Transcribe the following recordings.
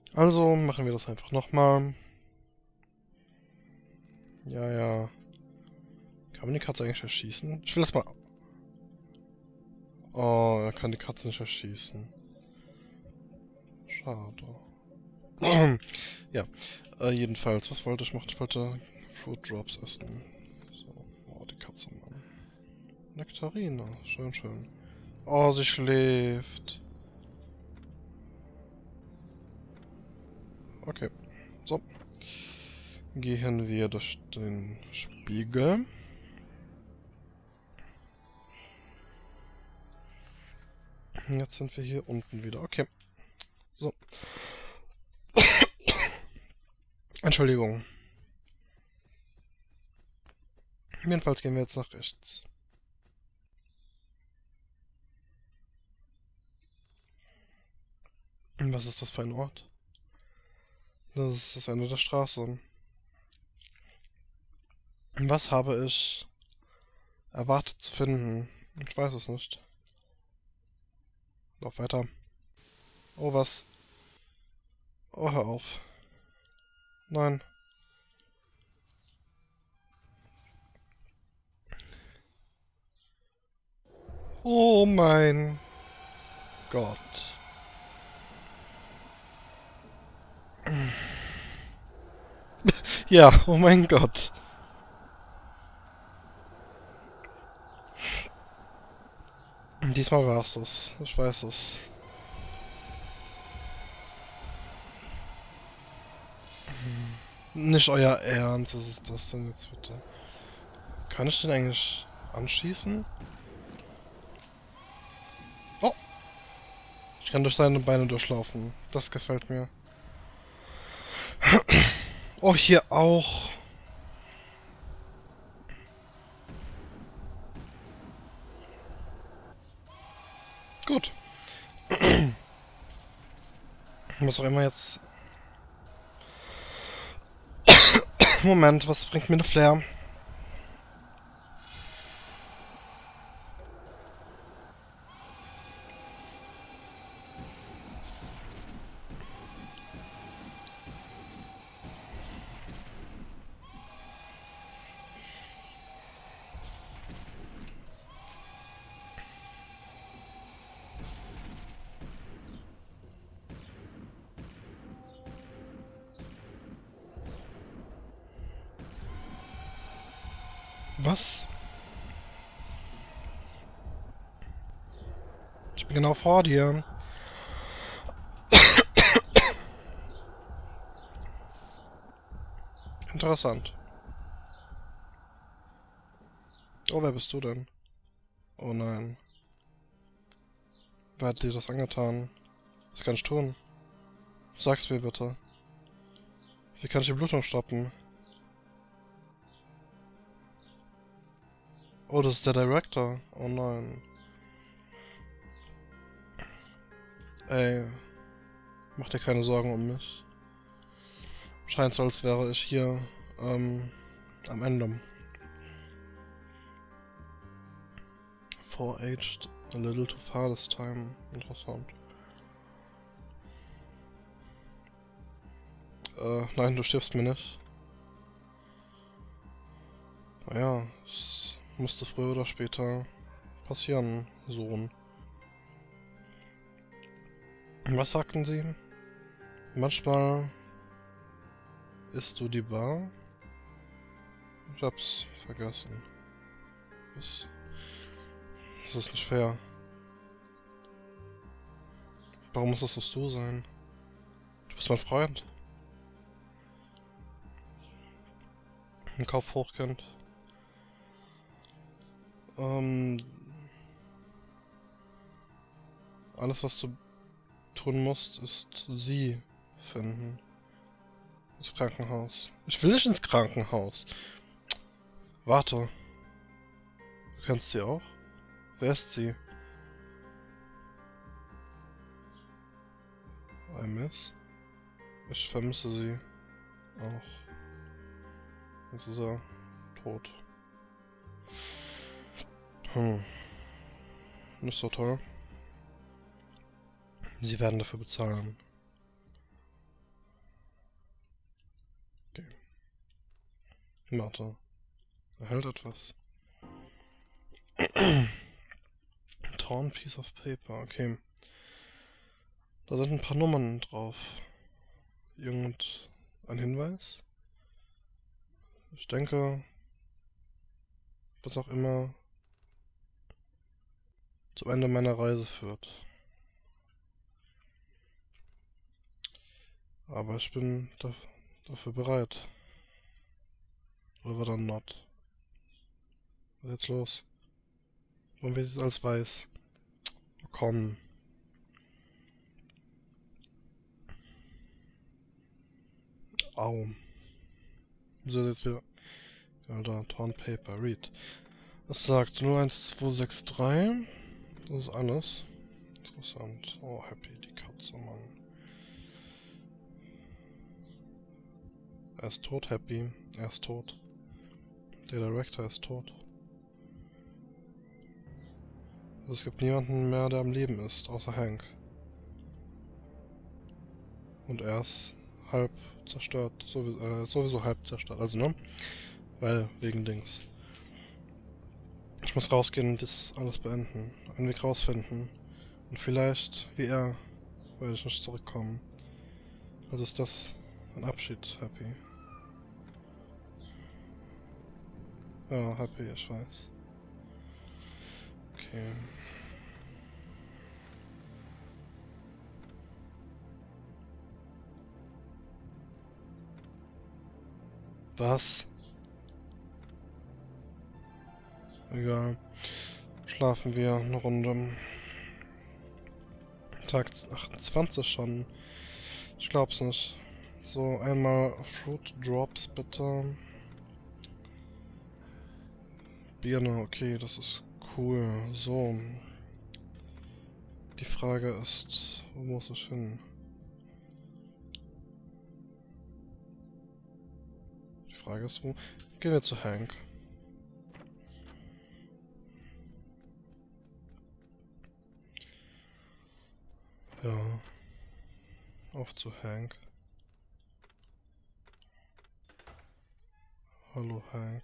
Also machen wir das einfach nochmal. Ja, ja. Kann man die Katze eigentlich erschießen? Ich will das mal... Oh, er kann die Katze nicht erschießen. Schade. Ja, jedenfalls, was wollte ich machen? Ich wollte Fruit Drops essen. So, oh, die Katze, Mann. Nektarine, schön, schön. Oh, sie schläft. Okay, so. Gehen wir durch den Spiegel. Jetzt sind wir hier unten wieder. Okay, so. Entschuldigung. Jedenfalls gehen wir jetzt nach rechts. Was ist das für ein Ort? Das ist das Ende der Straße. Was habe ich erwartet zu finden? Ich weiß es nicht. Lauf weiter. Oh, was? Oh, hör auf. Nein. Oh mein Gott. Ja, oh mein Gott. Diesmal war's es. Ich weiß es. Nicht euer Ernst, was ist das denn jetzt bitte? Kann ich den eigentlich anschießen? Oh! Ich kann durch seine Beine durchlaufen. Das gefällt mir. Oh, hier auch. Gut. Was auch immer jetzt... Moment, was bringt mir eine Flair? Was? Ich bin genau vor dir. Interessant. Oh, wer bist du denn? Oh nein. Wer hat dir das angetan? Was kann ich tun? Sag's mir bitte. Wie kann ich die Blutung stoppen? Oh, das ist der Director. Oh nein. Ey, mach dir keine Sorgen um mich. Scheint so, als wäre ich hier am Ende. Four-aged, a little too far this time. Interessant. Nein, du stirbst mir nicht. Naja, es musste früher oder später passieren, Sohn. Was sagten Sie? Manchmal isst du die Bar? Ich hab's vergessen. Das ist nicht fair. Warum muss das du sein? Du bist mein Freund. Ein Kauf hochkennt. Alles, was du tun musst, ist sie finden. Das Krankenhaus. Ich will nicht ins Krankenhaus. Warte. Du kennst sie auch? Wer ist sie? I miss? Ich vermisse sie auch. Jetzt ist er tot. Nicht so toll. Sie werden dafür bezahlen. Warte. Er hält etwas. Torn Piece of Paper, okay. Da sind ein paar Nummern drauf. Irgendein Hinweis? Ich denke, was auch immer zum Ende meiner Reise führt. Aber ich bin dafür bereit. Oder war dann not? Was ist jetzt los? Warum wird jetzt alles weiß? Oh, komm. Au. Wieso jetzt wieder? Ja, da, Torn Paper, read. Es sagt 01263. Das ist alles. Interessant. Oh, happy, die Katze, Mann. Er ist tot, happy. Er ist tot. Der Director ist tot. Also es gibt niemanden mehr, der am Leben ist, außer Hank. Und er ist halb zerstört. Sowieso halb zerstört. Also, ne? Weil, wegen Dings. Ich muss rausgehen und das alles beenden. Einen Weg rausfinden. Und vielleicht, wie er, werde ich nicht zurückkommen. Also ist das ein Abschied, Happy. Ja, Happy, ich weiß. Okay. Was? Egal. Schlafen wir eine Runde. Tag 28 schon. Ich glaub's nicht. So, einmal Fruit Drops bitte. Birne, okay, das ist cool. So. Die Frage ist, wo muss ich hin? Die Frage ist, wo... Gehen wir zu Hank. Ja. Auf zu Hank. Hallo Hank.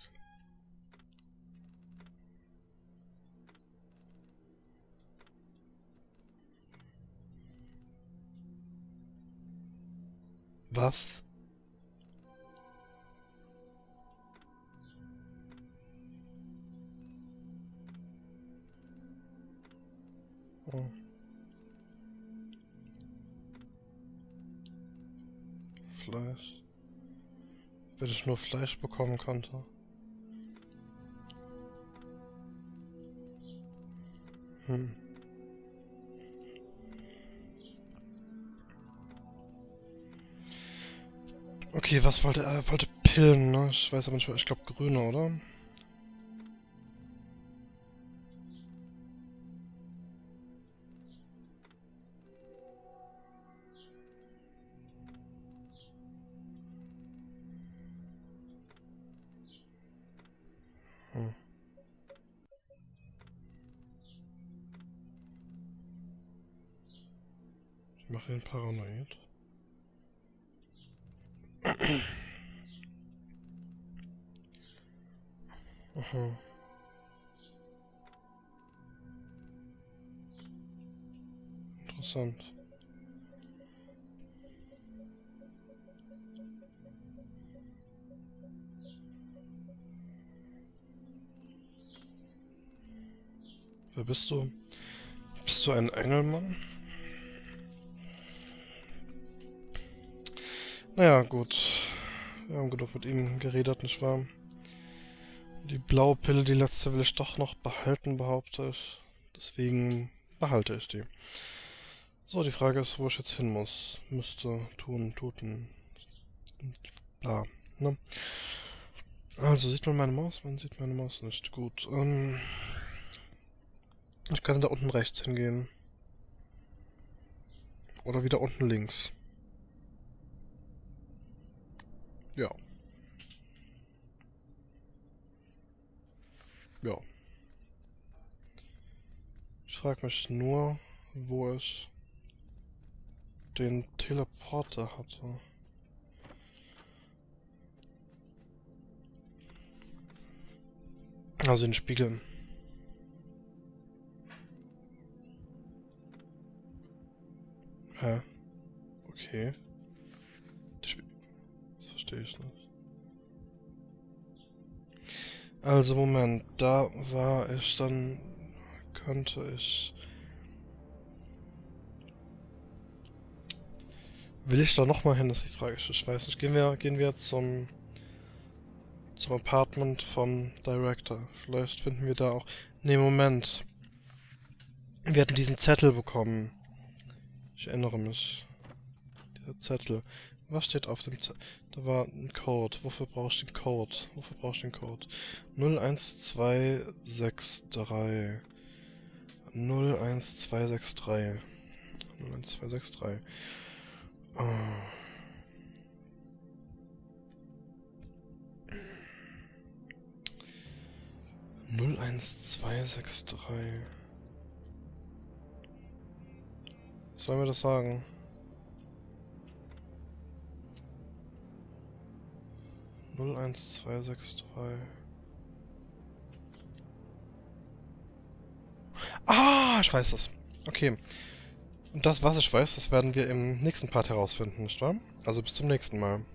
Was? Oh. Fleisch. Wenn ich nur Fleisch bekommen konnte. Hm. Okay, was wollte er? Er wollte Pillen, ne? Ich weiß aber nicht mehr. Ich glaube grüne, oder? Hm. Ich mache ihn paranoid. Aha. Interessant. Wer bist du? Bist du ein Engelmann? Naja, gut. Wir haben genug mit ihm geredet, nicht wahr? Die blaue Pille, die letzte, will ich doch noch behalten, behaupte ich. Deswegen behalte ich die. So, die Frage ist, wo ich jetzt hin muss. Müsste, tun, tuten. Bla. Ne? Also, sieht man meine Maus? Man sieht meine Maus nicht. Gut. Ich kann da unten rechts hingehen. Oder wieder unten links. Ja. Ja. Ich frage mich nur, wo ich den Teleporter hatte. Also den Spiegel. Hä? Okay. Das verstehe ich nicht. Also Moment, da war ich, dann könnte ich... Will ich da nochmal hin, ist die Frage. Ich weiß nicht. Gehen wir zum Apartment vom Director. Vielleicht finden wir da auch... Ne, Moment. Wir hatten diesen Zettel bekommen. Ich erinnere mich. Dieser Zettel. Was steht auf dem Zettel? Da war ein Code. Wofür brauche ich den Code? 01263. 01263. 01263. Oh. 01263. Sollen wir das sagen? 01263. Ah, ich weiß es. Okay. Und das, was ich weiß, das werden wir im nächsten Part herausfinden, nicht wahr? Also bis zum nächsten Mal.